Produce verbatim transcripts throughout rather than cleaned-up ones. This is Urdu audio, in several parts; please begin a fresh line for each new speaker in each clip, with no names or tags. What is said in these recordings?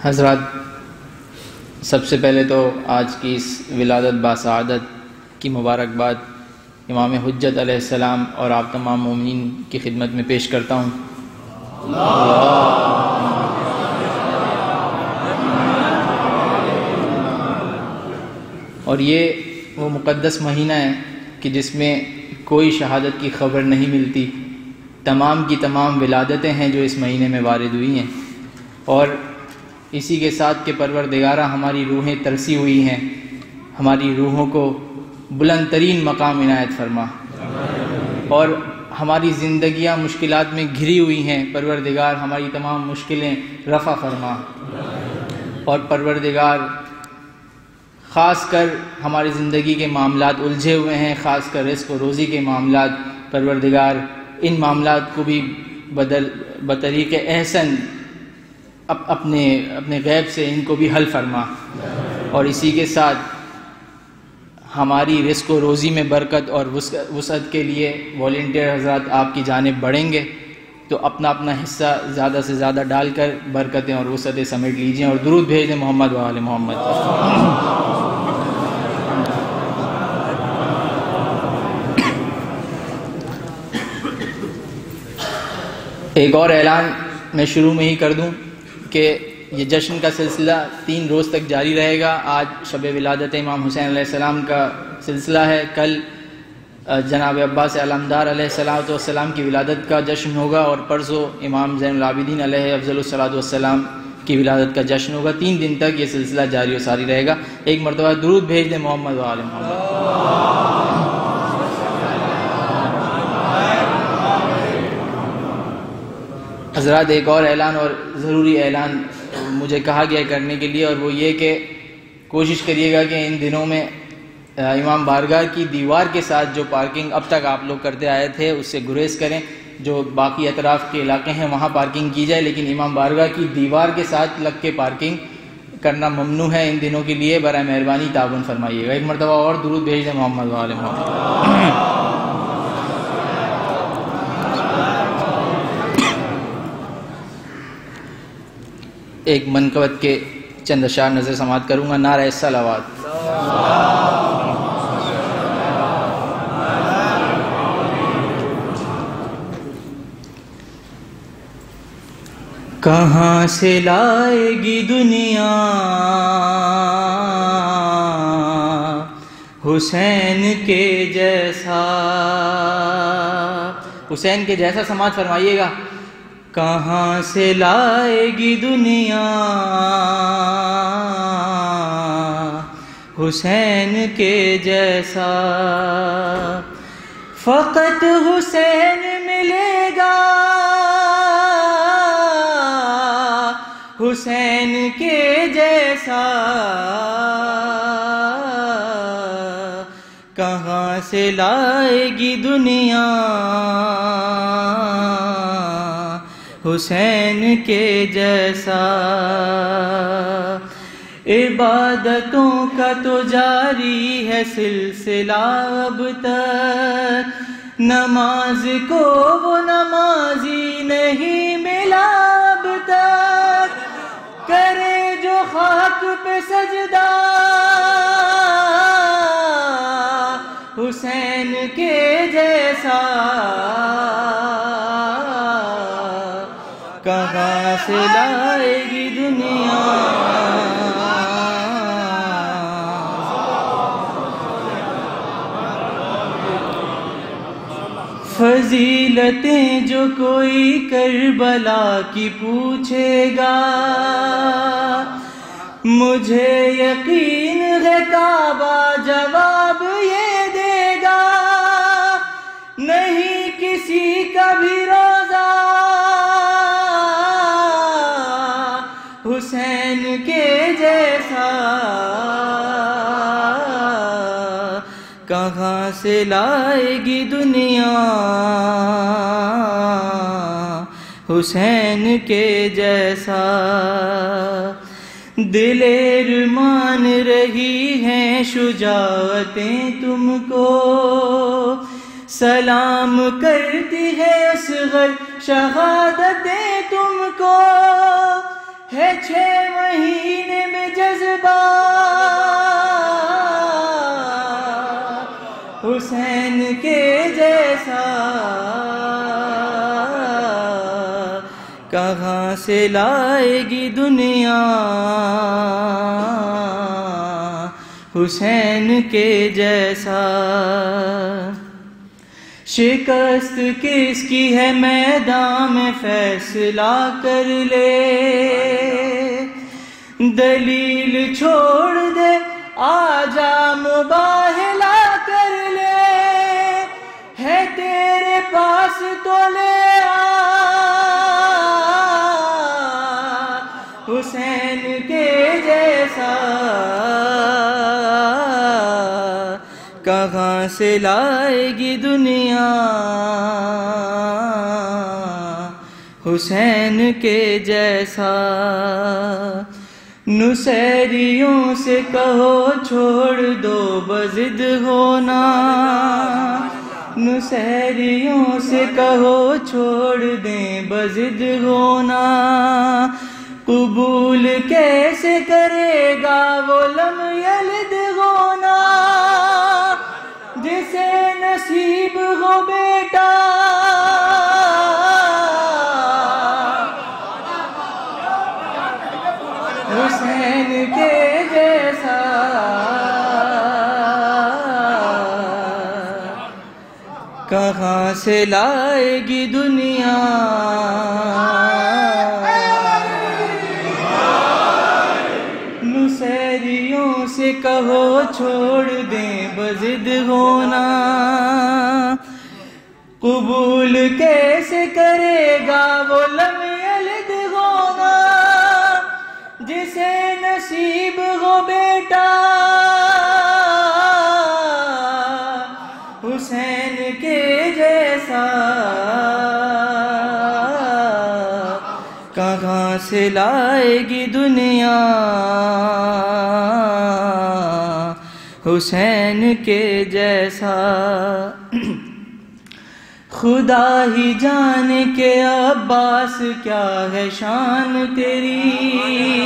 حضرات، سب سے پہلے تو آج کی اس ولادت باسعادت کی مبارکباد امام حجت علیہ السلام اور آپ تمام مومنین کی خدمت میں پیش کرتا ہوں۔ اور یہ وہ مقدس مہینہ ہے کہ جس میں کوئی شہادت کی خبر نہیں ملتی، تمام کی تمام ولادتیں ہیں جو اس مہینے میں وارد ہوئی ہیں، اور اسی کے ساتھ کہ پروردگارہ ہماری روحیں ترسی ہوئی ہیں، ہماری روحوں کو بلند ترین مقام عنایت فرما، اور ہماری زندگیاں مشکلات میں گھری ہوئی ہیں، پروردگار ہماری تمام مشکلیں رفع فرما، اور پروردگار خاص کر ہماری زندگی کے معاملات الجھے ہوئے ہیں، خاص کر رزق و روزی کے معاملات، پروردگار ان معاملات کو بھی بدل بطریق احسن اپنے اپنے غیب سے ان کو بھی حل فرما، اور اسی کے ساتھ ہماری رزق و روزی میں برکت اور وسعت کے لیے والنٹیئر حضرات آپ کی جانب بڑھیں گے تو اپنا اپنا حصہ زیادہ سے زیادہ ڈال کر برکتیں اور وسعتیں سمیٹ لیجئیں، اور درود بھیج دیں محمد و آل محمد۔ ایک اور اعلان میں شروع میں ہی کر دوں کہ یہ جشن کا سلسلہ تین روز تک جاری رہے گا۔ آج شب ولادت امام حسین علیہ السلام کا سلسلہ ہے، کل جناب عباس علمدار علیہ الصلوۃ والسلام کی ولادت کا جشن ہوگا، اور پرسوں امام زین العابدین علیہ افضل الصلوۃ والسلام کی ولادت کا جشن ہوگا۔ تین دن تک یہ سلسلہ جاری و ساری رہے گا۔ ایک مرتبہ درود بھیج دیں محمد و آل محمد۔ حضرات، ایک اور اعلان، اور ضروری اعلان مجھے کہا گیا کرنے کے لیے، اور وہ یہ کہ کوشش کریے گا کہ ان دنوں میں امام بارگاہ کی دیوار کے ساتھ جو پارکنگ اب تک آپ لوگ کرتے آئے تھے اس سے گریز کریں۔ جو باقی اطراف کے علاقے ہیں وہاں پارکنگ کی جائے، لیکن امام بارگاہ کی دیوار کے ساتھ لگ کے پارکنگ کرنا ممنوع ہے ان دنوں کے لیے، برائے مہربانی تعاون فرمائیے گا۔ ایک مرتبہ اور درود بھیج دیں محمد و آل محمد۔ ایک منقبت کے چند اشعار نظر سماعت کروں گا۔ نعرہ صلوات۔ کہاں سے لائے گی دنیا حسین کے جیسا، حسین کے جیسا سماعت فرمائیے گا۔ کہاں سے لائے گی دنیا حسین کے جیسا، فقط حسین ملے گا حسین کے جیسا، کہاں سے لائے گی دنیا حسین کے جیسا، عبادتوں کا تو جاری ہے سلسلہ اب تک، نماز کو وہ نمازی نہیں ملا اب تک، کرے جو خاک پہ سجدہ حسین کے جیسا، کہاں سے لائے گی دنیا فضیلتیں جو کوئی کربلا کی پوچھے گا، مجھے یقین ہے کعبہ جواب یہ دے گا، نہیں کسی کا بھی روزہ حسین کے جیسا، کہاں سے لائے گی دنیا حسین کے جیسا، دلیر مان رہی ہیں شجاعتیں تم کو، سلام کرتی ہے اصغر شہادتیں تم کو، ہے چھ مہینے کہاں سے لائے گی دنیا حسین کے جیسا؟ شکست کس کی ہے میدان میں فیصلہ کر لے، دلیل چھوڑ دے آجا مباہلہ کر لے، ہے تیرے پاس تو لے آ حسین کے جیسا۔ کہاں سے لائے گی دنیا حسین کے جیسا؟ نصیریوں سے کہو چھوڑ دو بضد ہونا، نصیریوں سے کہو چھوڑ دیں بضد ہونا، قبول کیسے کرے گا وہ لم یلد ہونا، جسے نصیب ہو بیٹا حسین کے جیسا۔ کہاں سے لائے گی دنیا نصیریوں سے کہو چھوڑ دیں بضد ہونا، قبول کیسے کرے گا وہ لم یلد ہونا، جسے نصیب ہو بیٹا حسین کے جیسا۔ کہاں سے لائے گی دنیا حسین کے جیسا؟ خدا ہی جانے کہ عباس کیا ہے شان تیری،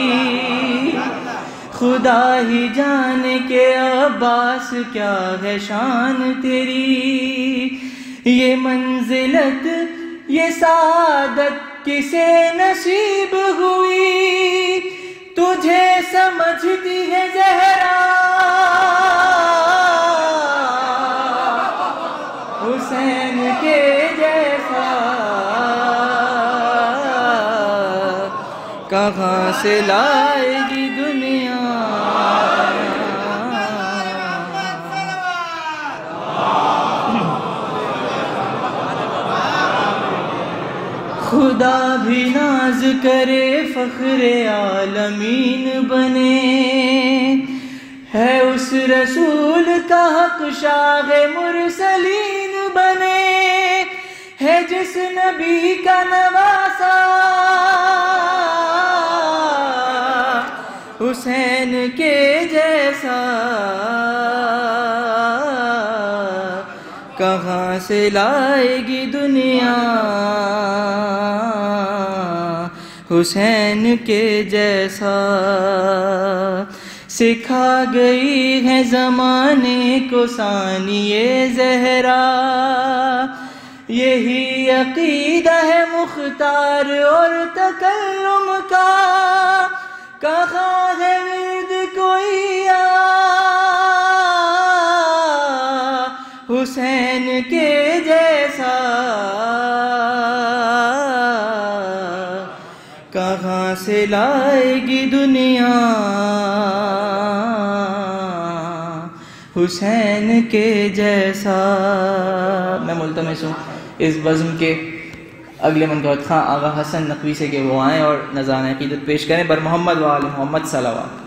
خدا ہی جانے کہ عباس کیا ہے شان تیری، یہ منزلت یہ سعادت کسے نصیب ہوئی، تجھے سمجھتی ہے زہرا حسین کے جیسا۔ کہاں سے لائے گی دنیا خدا بھی ناز کرے فخر عالمین بنے، ہے اس رسول کا حق شاہ مرسلین بنے، ہے جس نبی کا نواسا حسین کے جیسا۔ کہاں سے لائے گی دنیا حسین کے جیسا؟ سکھا گئی ہے زمانے کو ثانیہ زہرا، یہی عقیدہ ہے مختار اور تکلم کا، کہاں ہے ورد کوئی آ حسین کے جیسا؟ کہاں سے لائے گی دنیا حسین کے جیسا؟ میں ملتمس ہوں اس بزم کے اگلے منتخب خاں آغا حسن نقوی سے کہ وہ آئیں اور نذرانہ عقیدت پیش کریں بر محمد و آل محمد صلوات۔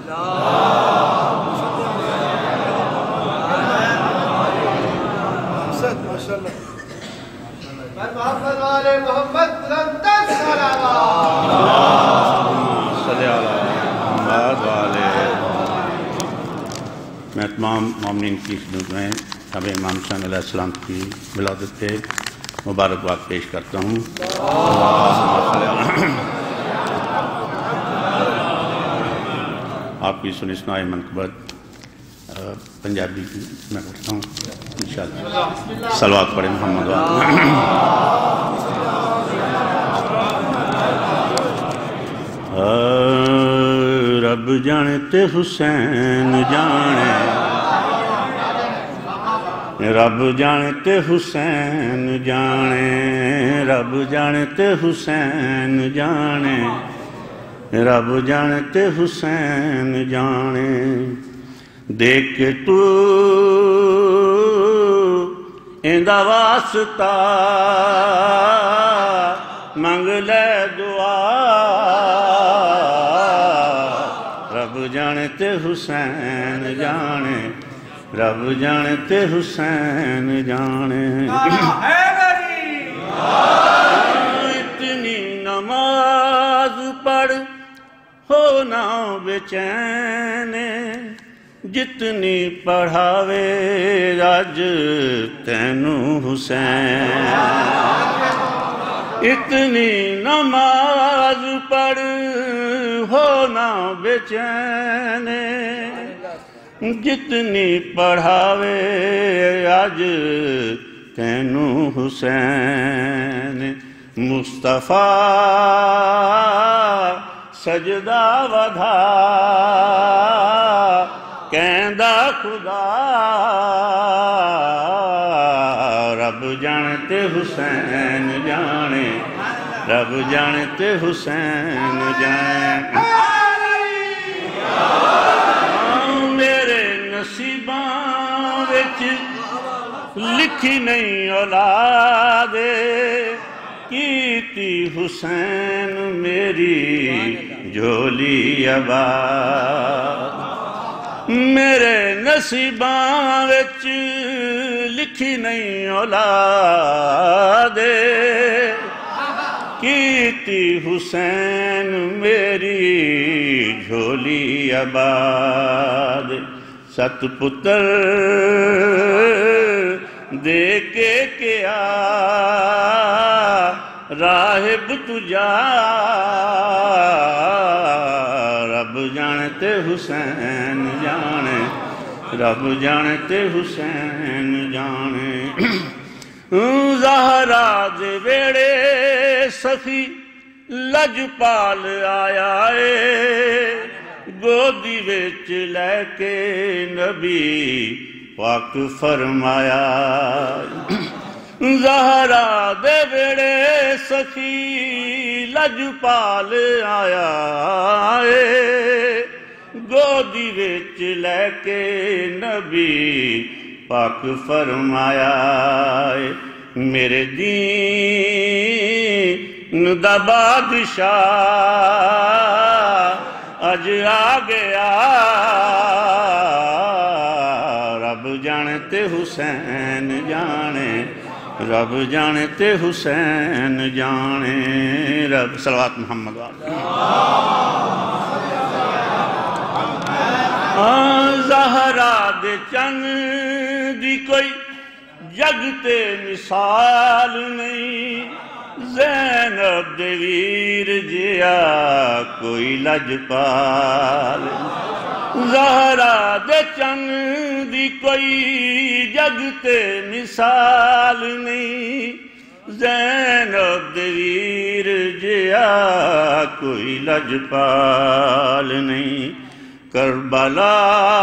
میں تمام مومنین کی خدمت میں جناب امام حسین علیہ السلام کی ولادت پہ مبارکباد پیش کرتا ہوں۔ آپ کی سنی سنائی منقبت پنجابی کی میں کرتا ہوں انشاءاللہ۔ صلوات پڑھیں محمد و जाने ते हुसैन जाने रब जाने ते हुसैन जाने रब जाने ते हुसैन जाने रब जाने ते हुसैन जाने देख के तू इंदा वास्ता मंग ले दुआ रब जाने ते हुसैन जाने रब जाने ते हुसैन जाने इतनी नमाज पढ़ हो ना बेचैन जितनी पढ़ावे अज तैनू हुसैन इतनी नमाज पढ़ हो ना बेचैन जितनी पढ़ावे अज तैनू हुसैन मुस्तफा सजदा वधा कहंदा खुदा रब जाने ते हुसैन जाने रब जाने ते हुसैन जाने मेरे नसीबां विच लिखी नहीं औलाद कीती हुसैन मेरी झोली आबाद मेरे नसीबां विच लिखी नहीं औलाद कीती हुसैन मेरी झोली आबाद सत पुत्र दे के क्या राहिब तुझा रब जाने ते हुसैन जाने रब जाने ते हुसैन जाने ज़हरा दे वेड़े सखी लजपाल आया है गोदी विच लैके नबी पाक फरमाया ज़हरा दे वेड़े सखी लजपाल आया है गोदी विच लैके नबी पाक फरमाया मेरे दीन दा बादशाह अज आ गया रब जाने ते हुसैन जाने रब जाने ते हुसैन जाने रब सलवात मुहम्मद ज़हरा दे चंद दी कोई जग ते मिसाल नहीं ज़ैनब दे वीर जिया कोई लजपाल ज़हरा दे चंद दी कोई जग ते मिसाल नहीं ज़ैनब दे वीर जिया कोई लजपाल नहीं करबला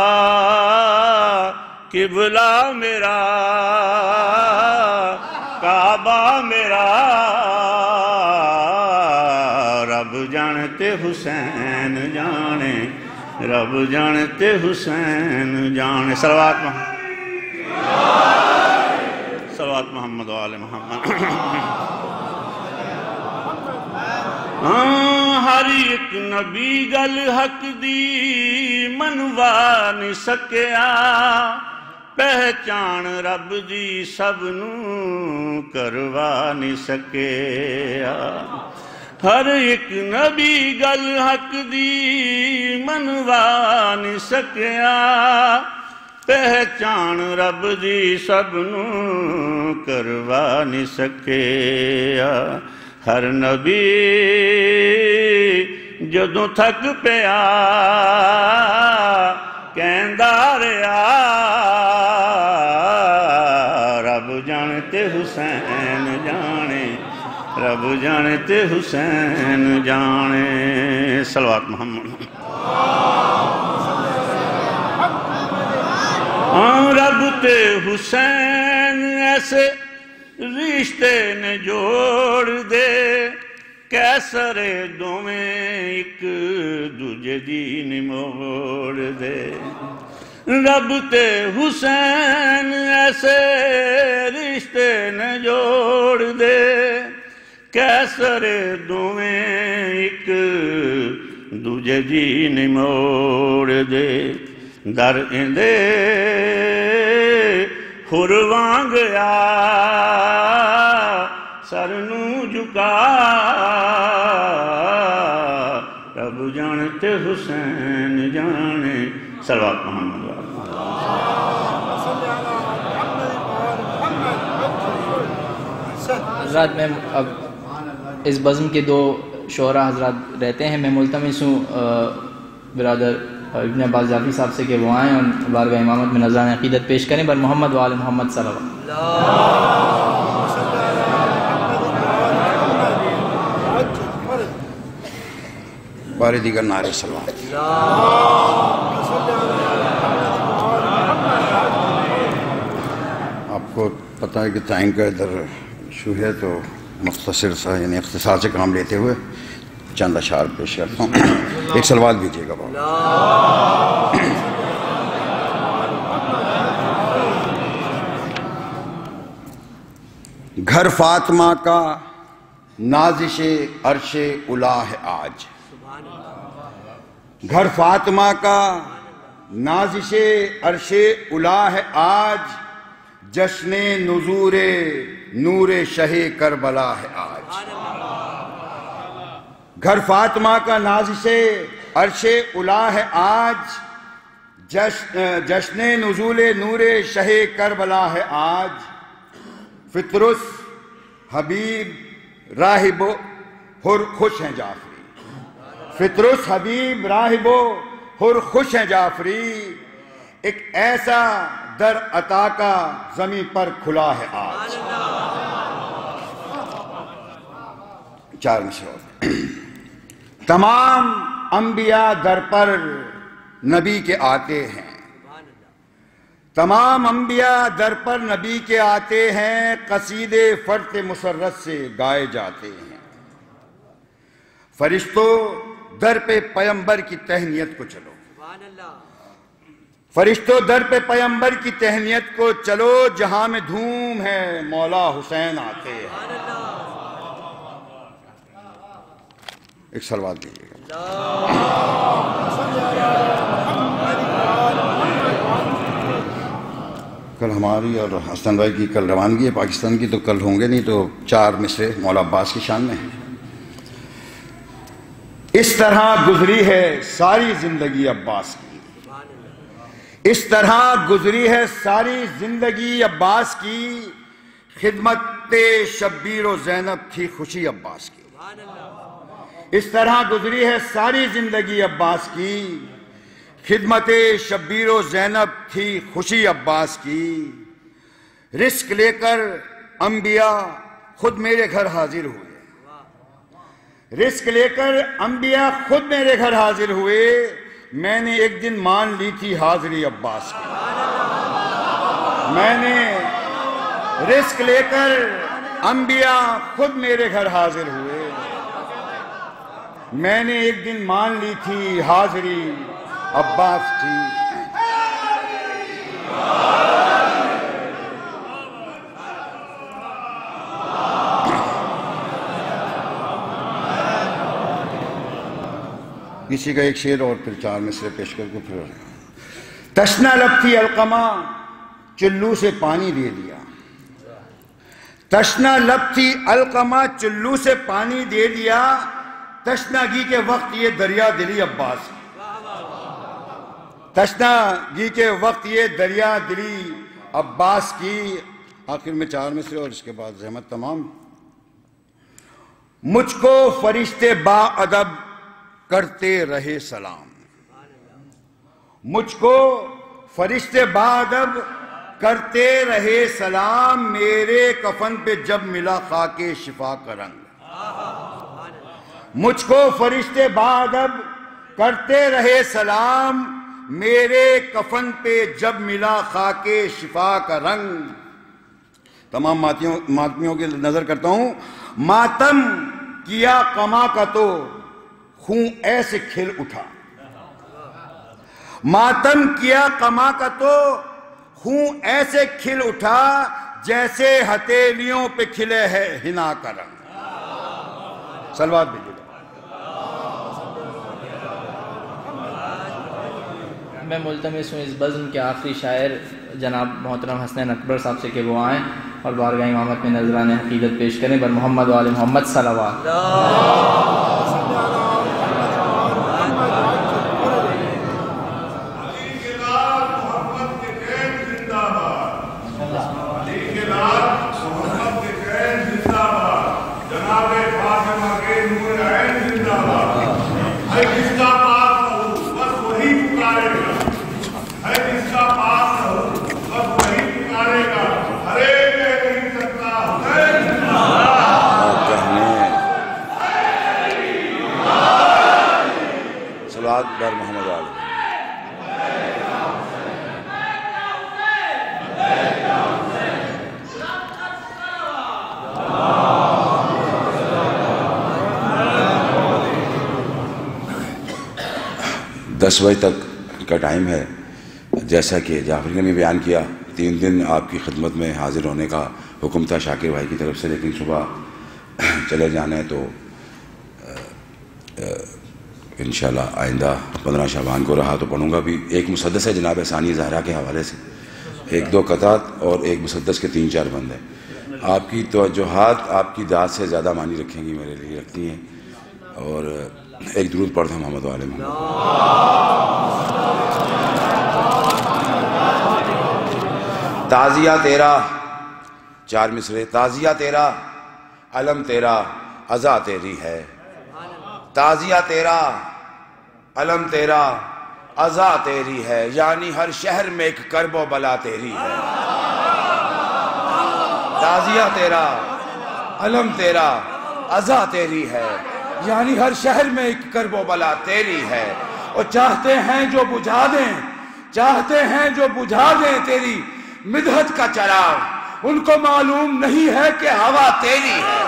किबला मेरा काबा मेरा रब जाने ते हुसैन जाने रब जाने ते हुसैन जाने सलवात सलवात मोहम्मद वाले मोहम्मद हर एक नबी गल हक दी मनवा नहीं सकिया पहचान रब दी सबनू करवा नहीं सकिया हर एक नबी गल हक दी मनवा नहीं सकिया पहचान रब दी सबनू करवा नहीं सकिया हर नबी जदों थक पिया कहंदा रहा रब जाने ते हुसैन जाने रब जाने ते हुसैन जाने सलवात मोहम्मद رب تے حسین ایسے رشتے نے جوڑ دے کیسر دوویں ایک دوجے دی موڑ دے رب تے حسین ایسے رشتے نے جوڑ دے کیسر دوویں ایک دوجے دی موڑ دے در اندے خور وانگ آ سر نو جھکا رب جانتے حسین جانے صلوات محمد
حضرات میں اب اس بزم کے دو شعراء حضرات رہتے ہیں، میں ملتمس ہوں برادر ابن عباس جعفری صاحب سے کہ وہ آئیں اور بارگاہ امامت میں نذران عقیدت پیش کریں بر محمد و آل محمد صلی اللہ علیہ وسلم۔
بارے دیگر نعرے سلام۔ آپ کو پتہ ہے کہ ٹائم کا ادھر ایشو ہے تو مختصر سا یعنی اختصار سے کام لیتے ہوئے چند اشعار پیش کرتا ہوں، ایک سلوات دیجیے گا بابا۔ گھر فاطمہ کا نازش عرش الا ہے آج، گھر فاطمہ کا نازش عرش الا ہے آج، جشن نظور نور شہ کربلا ہے آج۔ گھر فاطمہ کا نازش عرش الا ہے آج، جشن نزول نور شہ کربلا ہے آج۔ فطرس حبیب راہب ہر خوش ہیں جعفری، فطرس حبیب راہب ہر خوش ہیں جعفری، ایک ایسا در عطا کا زمین پر کھلا ہے آج۔ چار مشہور تمام انبیاء در پر نبی کے آتے ہیں، تمام انبیاء در پر نبی کے آتے ہیں، قصیدے فرت مسرت سے گائے جاتے ہیں۔ فرشتوں در پہ پیمبر کی تہنیت کو چلو، فرشتوں در پہ پیمبر کی تہنیت کو چلو، جہاں میں دھوم ہے مولا حسین آتے ہیں۔ ایک سلوات دیجیے گا۔ کل ہماری اور حسن بھائی کی کل روانگی ہے پاکستان کی، تو کل ہوں گے نہیں، تو چار مصرے مولا عباس کی شان میں ہیں۔ اس طرح گزری ہے ساری زندگی عباس کی، اس طرح گزری ہے ساری زندگی عباس کی، خدمت شبیر و زینب تھی خوشی عباس کی، اس طرح گزری ہے ساری زندگی عباس کی، خدمت شبیر و زینب تھی خوشی عباس کی، رزق لے کر انبیاء خود میرے گھر حاضر ہوئے، رزق لے کر انبیاء خود میرے گھر حاضر ہوئے، میں نے ایک دن مان لی تھی حاضری عباس کی، میں نے رزق لے کر انبیاء خود میرے گھر حاضر ہوئے، میں نے ایک دن مان لی تھی حاضری عباس کی۔ کسی کا ایک شعر اور پھر چار مصرے پیش کر کے پھر تشنا لب تھی علقمہ چلو سے پانی دے دیا، تشنا لب تھی علقمہ چلو سے پانی دے دیا، تشناگی کے وقت یہ دریا دلی عباس کی، تشناگی کے وقت یہ دریا دلی عباس کی۔ آخر میں چار مصرے اور اس کے بعد زحمت تمام۔ مجھ کو فرشتے با ادب کرتے رہے سلام، مجھ کو فرشتے با ادب کرتے رہے سلام، میرے کفن پہ جب ملا خاک شفا کا رنگ، مجھ کو فرشتے با ادب کرتے رہے سلام میرے کفن پہ جب ملا خاک شفا کا رنگ. تمام ماتمیوں ماتمیوں کی نظر کرتا ہوں. ماتم کیا قما کا تو خون ایسے کھل اٹھا. ماتم کیا قما کا تو خون ایسے کھل اٹھا جیسے ہتھیلیوں پہ کھلے ہے ہنا کا رنگ. صلوات بھیجیے.
میں ملتمس ہوں اس بزم کے آخری شاعر جناب محترم حسنین اکبر صاحب سے کہ وہ آئیں اور بارگاہ امامت میں نذران عقیدت پیش کریں. بر محمد و آل محمد صلوات.
بر محمد عالم. دس بجے تک کا ٹائم ہے. جیسا کہ جعفری نے بھی بیان کیا تین دن آپ کی خدمت میں حاضر ہونے کا حکم تھا شاکر بھائی کی طرف سے، لیکن صبح چلے جانا ہے تو انشاءاللہ آئندہ پندرہ شعبان کو رہا تو پڑھوں گا بھی. ایک مسدس ہے جناب ثانی زہرا کے حوالے سے، ایک دو قطعات اور ایک مسدس کے تین چار بند ہیں. آپ کی توجہات آپ کی ذات سے زیادہ معنی رکھیں گی، میرے لیے رکھتی ہیں. اور ایک درود پڑھتا ہوں محمد والے محمد. تازیہ تیرا، چار مصرے. تازیہ تیرا علم تیرا عزا تیری ہے. تازیہ تیرا علم تیرا عزا تیری ہے، یعنی ہر شہر میں ایک کرب و بلا تیری ہے. تازیہ تیرا علم تیرا عزا تیری ہے، یعنی ہر شہر میں ایک کرب و بلا تیری ہے. اور چاہتے ہیں جو بجھا دیں، چاہتے ہیں جو بجھا دیں تیری مدحت کا چراغ، ان کو معلوم نہیں ہے کہ ہوا تیری ہے.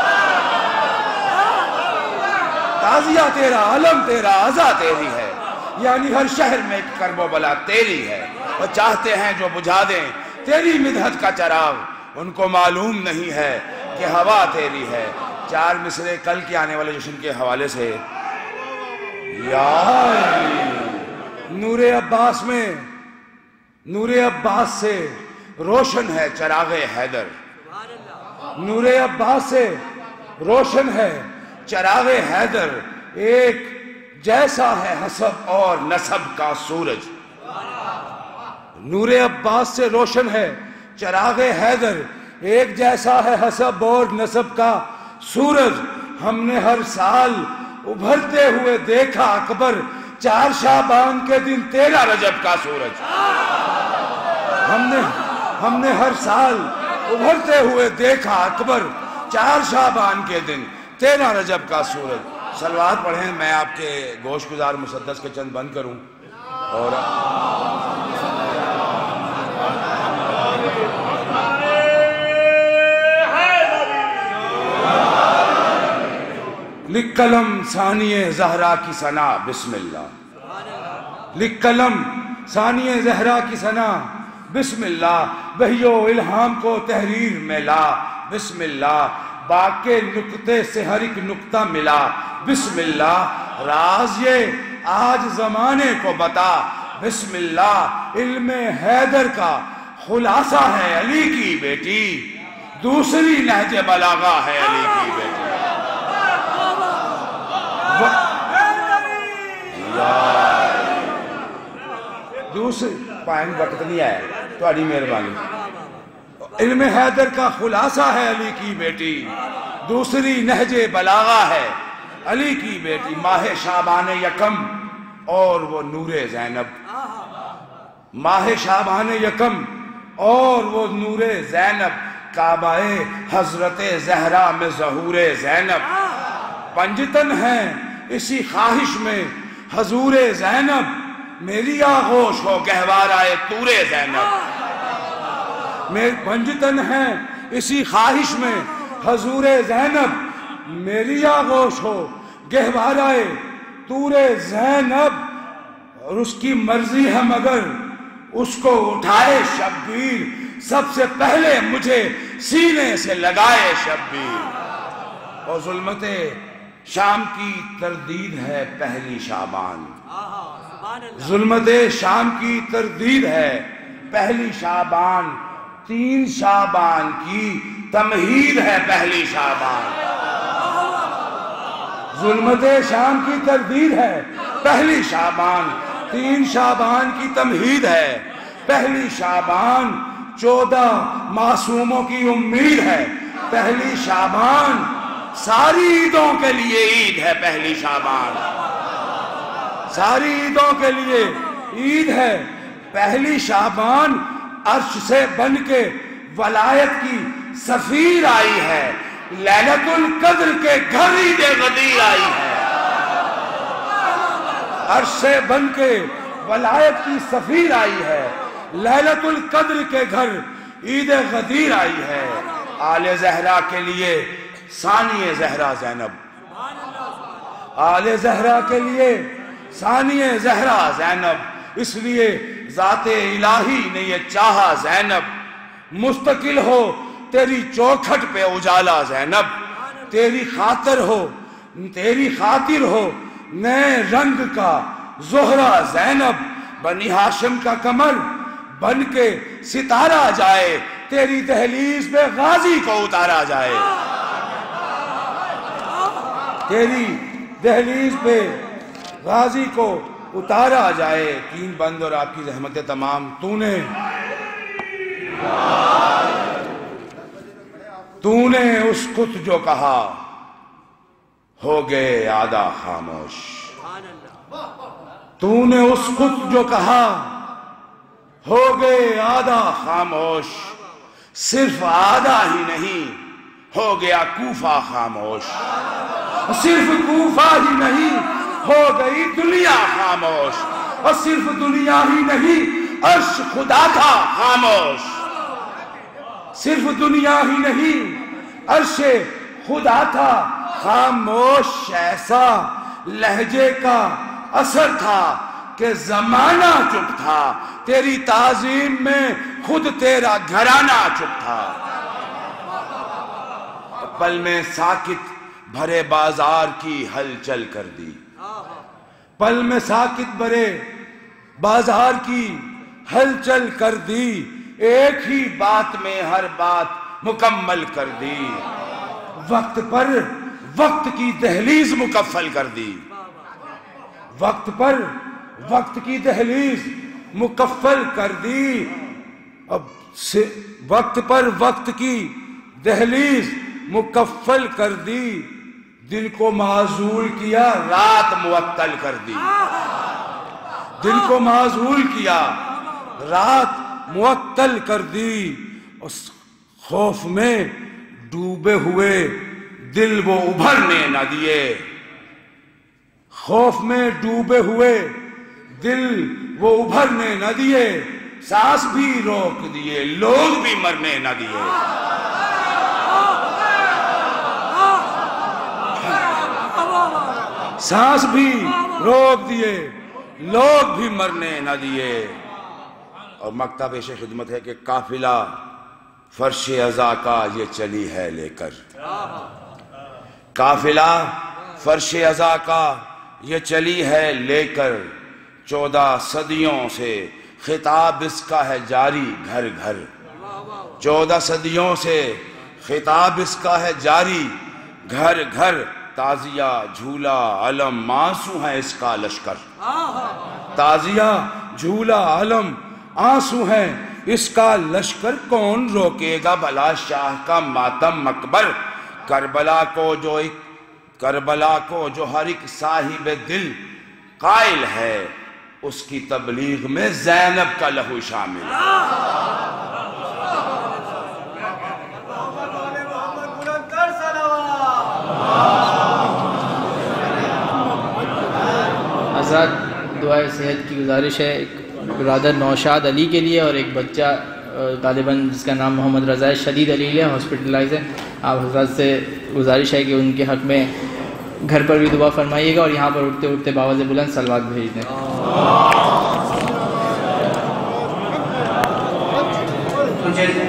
تازیہ تیرا علم تیرا عزا تیری ہے، یعنی ہر شہر میں ایک کرب و بلا تیری ہے. اور چاہتے ہیں جو بجھا دیں تیری مدحت کا چراغ، ان کو معلوم نہیں ہے کہ ہوا تیری ہے. چار مصرے کل کے آنے والے جشن کے حوالے سے. یا نور عباس میں، نور عباس سے روشن ہے چراغ حیدر. نور عباس سے روشن ہے چراغ حیدر، ایک جیسا ہے حسب اور نسب کا سورج. نور عباس سے روشن ہے چراغ حیدر، ایک جیسا ہے حسب اور نسب کا سورج. ہم نے ہر سال ابھرتے ہوئے دیکھا اکبر، چار شعبان کے دن تیرہ رجب کا سورج. ہم نے ہم نے ہر سال ابھرتے ہوئے دیکھا اکبر، چار شعبان کے دن تیرہ رجب کا سورج. صلوات پڑھیں. میں آپ کے گوش گزار مسدس کے چند بند کروں اور لکھ قلم ثانی زہرا کی ثنا بسم اللہ. لکھ قلم ثانی زہرا کی ثنا بسم اللہ. وحی و الہام کو تحریر میں لا بسم اللہ. باقی نقطے سے ہر ایک نقطہ ملا بسم اللہ. راز یہ آج زمانے کو بتا بسم اللہ. علم حیدر کا خلاصہ ہے علی کی بیٹی، دوسری نہج بلاغہ ہے علی کی بیٹی. دوسری پائن وقت نہیں آیا، تمہاری مہربانی. علم حیدر کا خلاصہ ہے علی کی بیٹی، دوسری نہج بلاغہ ہے علی کی بیٹی. ماہ شعبان یکم اور وہ نور زینب. ماہ شعبان یکم اور وہ نور زینب. کعبہ حضرت زہرا میں ظہور زینب. پنجتن ہیں اسی خواہش میں حضور زینب میری آغوش ہو گہوارائے طور زینب. میں بنجتن ہیں اسی خواہش میں حضور زینب میری آغوش ہو گہوارائے طور زینب. اور اس کی مرضی ہے مگر اس کو اٹھائے شبیر سب سے پہلے مجھے سینے سے لگائے شبیر. اور ظلمت شام کی تردید ہے پہلی شعبان. ظلمت شام کی تردید ہے پہلی شعبان. تین شعبان کی تمہید ہے پہلی شعبان. ظلمت شام کی تردید ہے پہلی شعبان. تین شعبان کی تمہید ہے پہلی شعبان. چودہ معصوموں کی امید ہے پہلی شعبان. ساری عیدوں کے لیے عید ہے پہلی شعبان. ساری عیدوں کے لیے عید ہے پہلی شعبان. عرش سے بن کے ولایت کی سفیر آئی ہے. لیلۃ القدر کے گھر عید غدیر آئی ہے. عرش سے بن کے ولایت کی سفیر آئی ہے. لیلۃ القدر کے گھر عید غدیر آئی ہے. آل زہرا کے لیے ثانی زہرا زینب. آل زہرا کے لیے ثانی زہرا زینب. اس لیے ذات الہی نے یہ چاہا زینب. مستقل ہو تیری چوکھٹ پہ اجالا زینب. تیری خاطر ہو تیری خاطر ہو نئے رنگ کا زہرا زینب. بنی ہاشم کا کمر بن کے ستارہ جائے. تیری دہلیز پہ غازی کو اتارا جائے. تیری دہلیز پہ غازی کو اتارا جائے. تین بند اور آپ کی زحمت تمام. تو نے تو نے اس خط جو کہا ہو گئے آدھا خاموش. تو نے اس خط جو کہا ہو گئے آدھا خاموش. صرف آدھا ہی نہیں ہو گیا کوفہ خاموش. صرف کوفہ ہی نہیں ہو گئی دنیا خاموش. اور صرف دنیا ہی نہیں عرش خدا تھا خاموش. صرف دنیا ہی نہیں عرش خدا تھا خاموش. ایسا لہجے کا اثر تھا کہ زمانہ چپ تھا. تیری تعظیم میں خود تیرا گھرانہ چپ تھا. پل میں ساکت بھرے بازار کی ہلچل کر دی. پل میں ساکت بھرے بازار کی ہلچل کر دی. ایک ہی بات میں ہر بات مکمل کر دی. وقت پر وقت کی دہلیز مکفل کر دی. وقت پر وقت کی دہلیز مکفل کر دی. اب سے وقت پر وقت کی دہلیز مکفل کر دی. دن کو معزول کیا رات معطل کر دی. دن کو معزول کیا رات معطل کر دی. اس خوف میں ڈوبے ہوئے دل وہ ابھرنے نہ دیے. خوف میں ڈوبے ہوئے دل وہ ابھرنے نہ دیے. سانس بھی روک دیے لوگ بھی مرنے نہ دیے. سانس بھی روک دیے لوگ بھی مرنے نہ دیے. اور مکتب پیش خدمت ہے کہ قافلہ فرش عزا کا یہ چلی ہے لے کر. قافلہ فرش عزا کا یہ چلی ہے لے کر. چودہ صدیوں سے خطاب اس کا ہے جاری گھر گھر. چودہ صدیوں سے خطاب اس کا ہے جاری گھر گھر. تازیہ جھولا علم آنسو ہے اس کا لشکر. تازیہ جھولا علم آنسو ہے اس کا لشکر. کون روکے گا بھلا شاہ کا ماتم مکبر. کربلا کو جو ایک کربلا کو جو ہر ایک صاحب دل قائل ہے اس کی تبلیغ میں زینب کا لہو شامل.
حضرات دعائے صحت کی گزارش ہے ایک برادر نوشاد علی کے لیے اور ایک بچہ غالباً جس کا نام محمد رضا شدید علی ہے، ہاسپٹلائز ہے. آپ حضرات سے گزارش ہے کہ ان کے حق میں گھر پر بھی دعا فرمائیے گا اور یہاں پر اٹھتے اٹھتے باواز بلند صلوات بھیج دیں.
مجھے